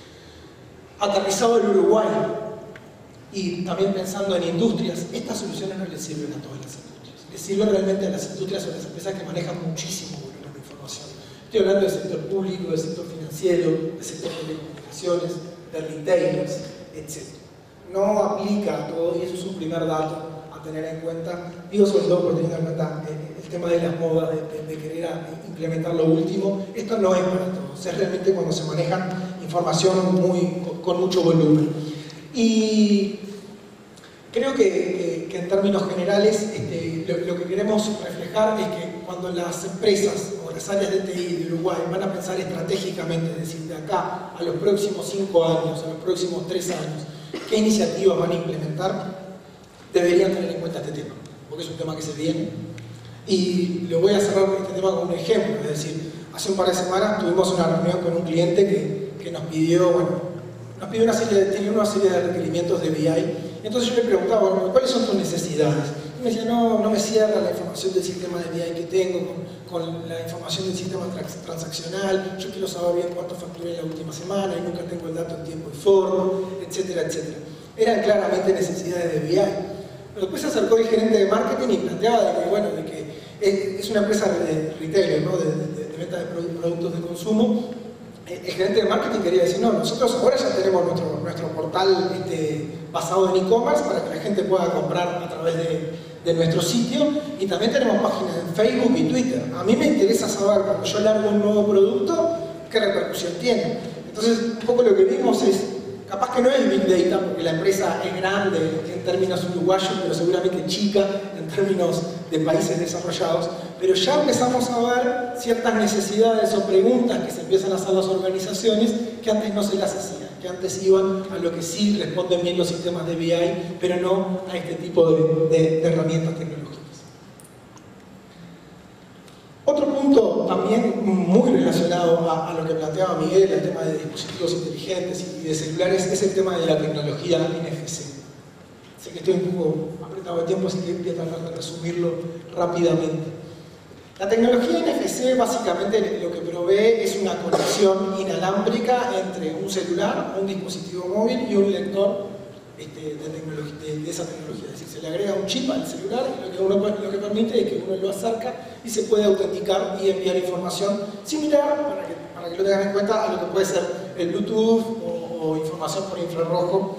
Aterrizado en Uruguay y también pensando en industrias, estas soluciones no les sirven a todas las industrias. Les sirven realmente a las industrias o a las empresas que manejan muchísimo volumen de información. Estoy hablando del sector público, del sector financiero, del sector de telecomunicaciones, de retailers, etcétera. No aplica a todo y eso es un primer dato a tener en cuenta. Digo sobre todo por tener en cuenta el, el tema de las modas, de, de, de querer implementar lo último. Esto no es para todos, es realmente cuando se manejan información muy, con, con mucho volumen. Y creo que, que, que en términos generales este, lo, lo que queremos reflejar es que cuando las empresas o las áreas de T I de Uruguay van a pensar estratégicamente, es decir, de acá a los próximos cinco años, a los próximos tres años, qué iniciativas van a implementar, deberían tener en cuenta este tema, porque es un tema que se viene. Y lo voy a cerrar este tema con un ejemplo, es decir, hace un par de semanas tuvimos una reunión con un cliente que, que nos pidió, bueno, nos pidió una serie de, tenía una serie de requerimientos de B I. Entonces yo le preguntaba, bueno, ¿cuáles son tus necesidades? Y me decía, no, no me cierra la información del sistema de B I que tengo con, con la información del sistema transaccional, yo quiero saber bien cuánto facturé en la última semana y nunca tengo el dato en tiempo y forma, etcétera, etcétera. eran claramente necesidades de V I. Pero después se acercó el gerente de marketing y planteaba de que, bueno, de que es una empresa de retail, ¿no? de, de, de venta de productos de consumo. El gerente de marketing quería decir, no, nosotros ahora ya tenemos nuestro, nuestro portal este, basado en e-commerce para que la gente pueda comprar a través de, de nuestro sitio, y también tenemos páginas en Facebook y Twitter. A mí me interesa saber, cuando yo largo un nuevo producto, qué repercusión tiene. Entonces, un poco lo que vimos es, capaz que no es Big Data, porque la empresa es grande en términos uruguayos, pero seguramente chica en términos de países desarrollados, pero ya empezamos a ver ciertas necesidades o preguntas que se empiezan a hacer las organizaciones que antes no se las hacían, que antes iban a lo que sí responden bien los sistemas de V I, pero no a este tipo de, de, de herramientas tecnológicas. Otro punto también muy relacionado a, a lo que planteaba Miguel, el tema de dispositivos inteligentes y de celulares, es el tema de la tecnología N F C. Sé que estoy un poco apretado de tiempo, así que voy a tratar de resumirlo rápidamente. La tecnología N F C básicamente lo que provee es una conexión inalámbrica entre un celular, un dispositivo móvil y un lector este, de, de, de esa tecnología. Es decir, se le agrega un chip al celular y lo que, uno, lo que permite es que uno lo acerca y se puede autenticar y enviar información similar, para que, para que lo tengan en cuenta, a lo que puede ser el Bluetooth o, o información por infrarrojo,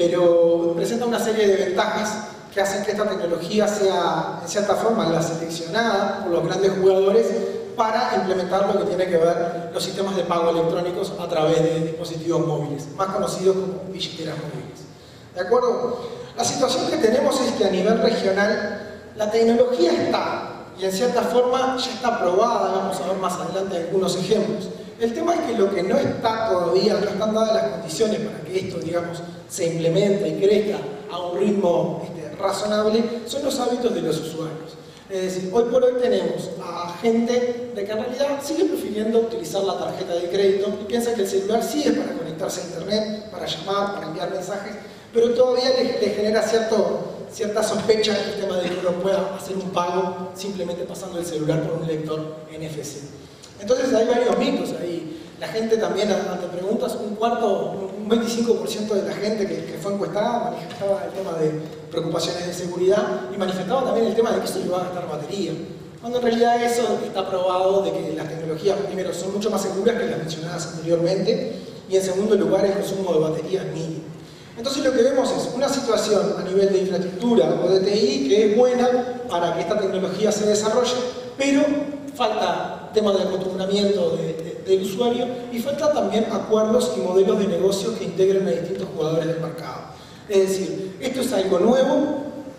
pero presenta una serie de ventajas que hacen que esta tecnología sea, en cierta forma, la seleccionada por los grandes jugadores para implementar lo que tiene que ver los sistemas de pago electrónicos a través de dispositivos móviles, más conocidos como billeteras móviles. ¿De acuerdo? La situación que tenemos es que a nivel regional la tecnología está, y en cierta forma ya está probada, vamos a ver más adelante algunos ejemplos. El tema es que lo que no está todavía, no están dadas las condiciones para que esto, digamos, se implemente y crezca a un ritmo este, razonable, son los hábitos de los usuarios. Es decir, hoy por hoy tenemos a gente de que en realidad sigue prefiriendo utilizar la tarjeta de crédito y piensa que el celular sí es para conectarse a internet, para llamar, para enviar mensajes, pero todavía le, le genera cierto, cierta sospecha el tema de que uno pueda hacer un pago simplemente pasando el celular por un lector N F C. Entonces hay varios mitos ahí. La gente también, ante preguntas, un cuarto, un veinticinco por ciento de la gente que, que fue encuestada manifestaba el tema de preocupaciones de seguridad y manifestaba también el tema de que eso le va a gastar batería. Cuando en realidad eso está probado de que las tecnologías, primero, son mucho más seguras que las mencionadas anteriormente, y en segundo lugar, el consumo de batería es mínimo. Entonces lo que vemos es una situación a nivel de infraestructura o de T I que es buena para que esta tecnología se desarrolle, pero falta tema de acostumbramiento de, de, del usuario y falta también acuerdos y modelos de negocio que integren a distintos jugadores del mercado. Es decir, esto es algo nuevo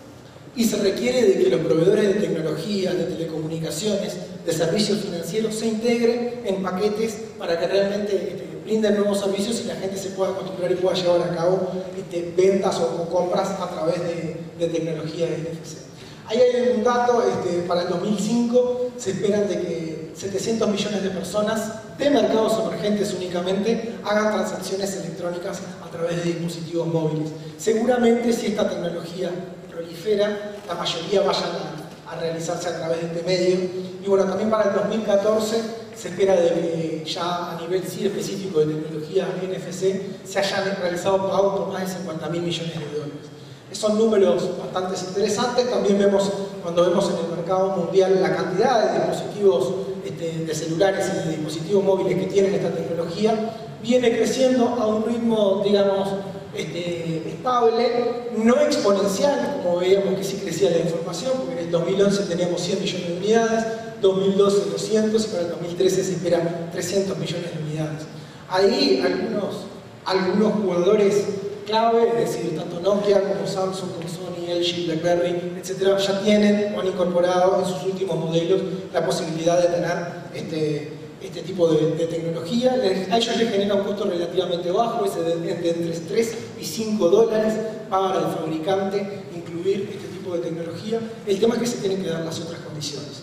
y se requiere de que los proveedores de tecnología, de telecomunicaciones, de servicios financieros se integren en paquetes para que realmente este, brinden nuevos servicios y la gente se pueda acostumbrar y pueda llevar a cabo este, ventas o, o compras a través de, de tecnología N F C. Ahí hay un dato, este, para el dos mil cinco se esperan de que setecientos millones de personas de mercados emergentes únicamente hagan transacciones electrónicas a través de dispositivos móviles. Seguramente si esta tecnología prolifera, la mayoría vayan a, a realizarse a través de este medio. Y bueno, también para el dos mil catorce se espera de que ya a nivel sí específico de tecnología N F C se hayan realizado pagos por más de cincuenta mil millones de dólares. Son números bastante interesantes. También vemos, cuando vemos en el mercado mundial la cantidad de dispositivos este, de celulares y de dispositivos móviles que tienen esta tecnología, viene creciendo a un ritmo, digamos, este, estable, no exponencial, como veíamos que sí crecía la información, porque en el dos mil once teníamos cien millones de unidades, dos mil doce doscientos y para el dos mil trece se esperan trescientos millones de unidades. Ahí algunos, algunos jugadores clave, es decir, tanto Nokia como Samsung, como Sony, L G, BlackBerry, etcétera, ya tienen o han incorporado en sus últimos modelos la posibilidad de tener este, este tipo de, de tecnología. A ellos les genera un costo relativamente bajo, es de, de entre tres y cinco dólares para el fabricante incluir este tipo de tecnología. El tema es que se tienen que dar las otras condiciones.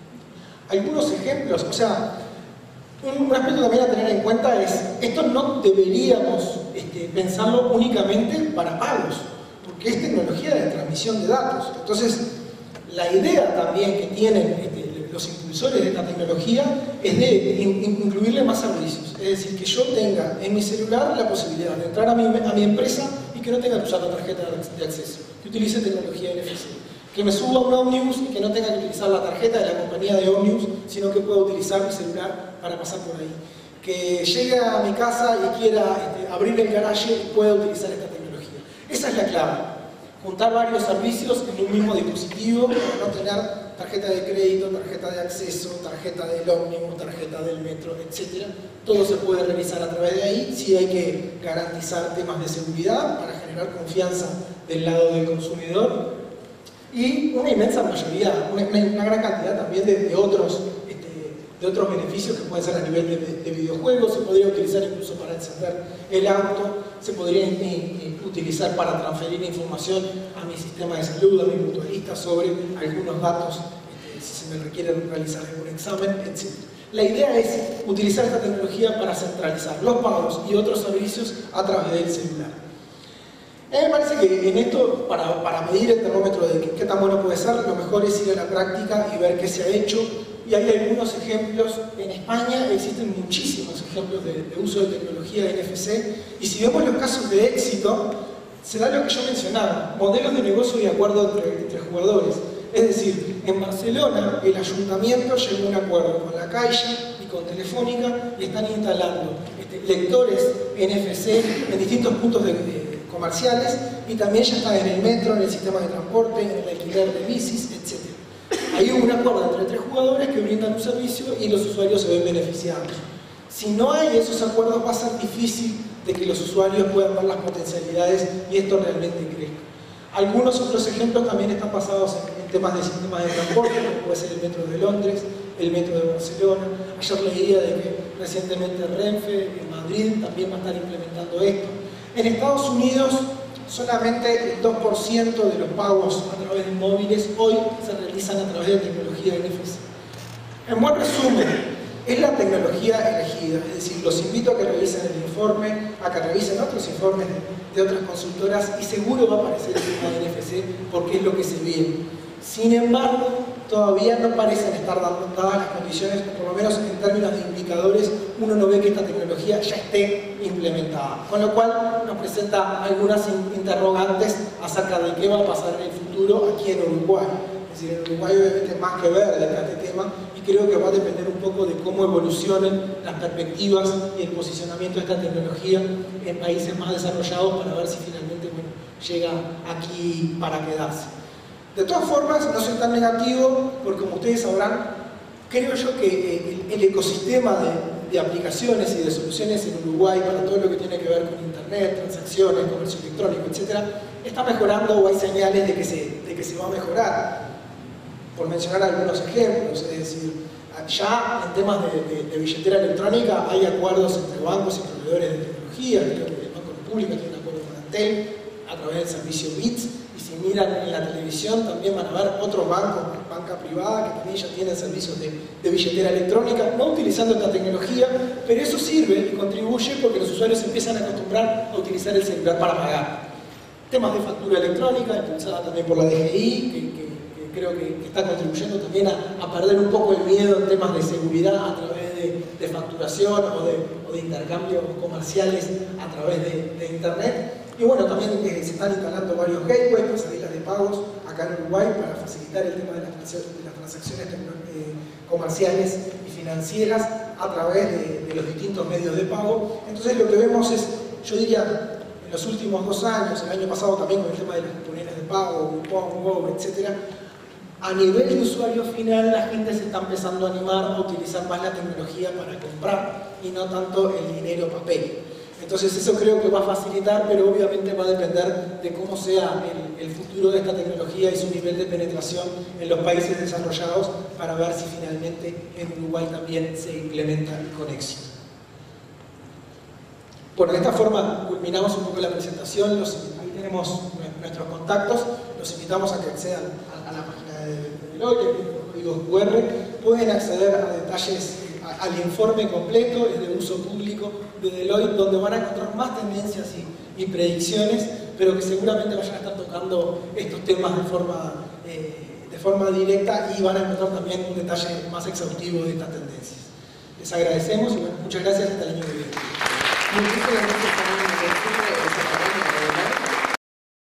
Algunos ejemplos, o sea, un aspecto también a tener en cuenta es, esto no deberíamos este, pensarlo únicamente para pagos, porque es tecnología de transmisión de datos. Entonces, la idea también que tienen este, los impulsores de esta tecnología es de in, incluirle más servicios. Es decir, que yo tenga en mi celular la posibilidad de entrar a mi, a mi empresa y que que no tenga que usar la tarjeta de acceso, que utilice tecnología N F C. Que me suba a un ómnibus y que no tenga que utilizar la tarjeta de la compañía de ómnibus, sino que pueda utilizar mi celular para pasar por ahí. Que llegue a mi casa y quiera este, abrir el garaje y pueda utilizar esta tecnología. Esa es la clave. Juntar varios servicios en un mismo dispositivo para no tener tarjeta de crédito, tarjeta de acceso, tarjeta del ómnibus, tarjeta del metro, etcétera. Todo se puede realizar a través de ahí. Sí hay que garantizar temas de seguridad para generar confianza del lado del consumidor. Y una inmensa mayoría, una, una gran cantidad también de, de, otros, este, de otros beneficios que pueden ser a nivel de, de videojuegos. Se podría utilizar incluso para encender el auto, se podría eh, utilizar para transferir información a mi sistema de salud, a mi mutualista sobre algunos datos, este, si se me requiere realizar algún examen, etcétera. La idea es utilizar esta tecnología para centralizar los pagos y otros servicios a través del celular. A mí me parece que en esto, para, para medir el termómetro de qué, qué tan bueno puede ser, lo mejor es ir a la práctica y ver qué se ha hecho. Y hay algunos ejemplos. En España existen muchísimos ejemplos de, de uso de tecnología de N F C. Y si vemos los casos de éxito, se da lo que yo mencionaba, modelos de negocio y acuerdo entre, entre jugadores. Es decir, en Barcelona el ayuntamiento llegó a un acuerdo con la Caixa y con Telefónica y están instalando este, lectores N F C en distintos puntos de, de comerciales, y también ya está en el metro, en el sistema de transporte, en el alquiler de bicis, etcétera. Hay un acuerdo entre tres jugadores que brindan un servicio y los usuarios se ven beneficiados. Si no hay esos acuerdos, va a ser difícil de que los usuarios puedan ver las potencialidades y esto realmente crezca. Algunos otros ejemplos también están basados en, en temas de sistemas de transporte, como puede ser el metro de Londres, el metro de Barcelona. Ayer leía de que recientemente Renfe en Madrid también va a estar implementando esto. En Estados Unidos, solamente el dos por ciento de los pagos a través de móviles hoy se realizan a través de tecnología N F C. En buen resumen, es la tecnología elegida, es decir, los invito a que revisen el informe, a que revisen otros informes de, de otras consultoras y seguro va a aparecer el tema de N F C porque es lo que se viene. Sin embargo, todavía no parecen estar dadas las condiciones, o por lo menos en términos de indicadores, uno no ve que esta tecnología ya esté implementada. Con lo cual nos presenta algunas interrogantes acerca de qué va a pasar en el futuro aquí en Uruguay. Es decir, en Uruguay obviamente hay más que ver de este tema y creo que va a depender un poco de cómo evolucionen las perspectivas y el posicionamiento de esta tecnología en países más desarrollados para ver si finalmente bueno, llega aquí para quedarse. De todas formas, no soy tan negativo porque, como ustedes sabrán, creo yo que el, el ecosistema de, de aplicaciones y de soluciones en Uruguay para todo lo que tiene que ver con internet, transacciones, comercio electrónico, etcétera, está mejorando o hay señales de que se, de que se va a mejorar. Por mencionar algunos ejemplos, es decir, ya en temas de, de, de billetera electrónica hay acuerdos entre bancos y proveedores de tecnología. Creo que el Banco República tiene un acuerdo con Antel a través del servicio Bits. Si miran en la televisión también van a ver otros bancos, banca privada, que también ya tienen servicios de, de billetera electrónica, no utilizando esta tecnología, pero eso sirve y contribuye porque los usuarios empiezan a acostumbrar a utilizar el celular para pagar. Temas de factura electrónica, impulsada también por la D G I, que, que, que creo que, que está contribuyendo también a, a perder un poco el miedo en temas de seguridad a través de, de facturación o de, o de intercambios comerciales a través de, de Internet. Y bueno, también eh, se están instalando varios gateways, pasarelas de pagos acá en Uruguay para facilitar el tema de las, de las transacciones eh, comerciales y financieras a través de, de los distintos medios de pago. Entonces lo que vemos es, yo diría, en los últimos dos años, el año pasado también con el tema de las cuponeras de pago, Groupon, Go, etcétera, a nivel de usuario final la gente se está empezando a animar a utilizar más la tecnología para comprar y no tanto el dinero papel. Entonces eso creo que va a facilitar, pero obviamente va a depender de cómo sea el, el futuro de esta tecnología y su nivel de penetración en los países desarrollados para ver si finalmente en Uruguay también se implementa con éxito. Bueno, de esta forma culminamos un poco la presentación, los, ahí tenemos nuestros contactos, los invitamos a que accedan a, a la página de, de Deloitte, los códigos cu erre, pueden acceder a detalles, a, al informe completo, es de uso público de Deloitte, donde van a encontrar más tendencias y, y predicciones, pero que seguramente vayan a estar tocando estos temas de forma, eh, de forma directa y van a encontrar también un detalle más exhaustivo de estas tendencias. Les agradecemos y bueno, muchas gracias, hasta el año que viene.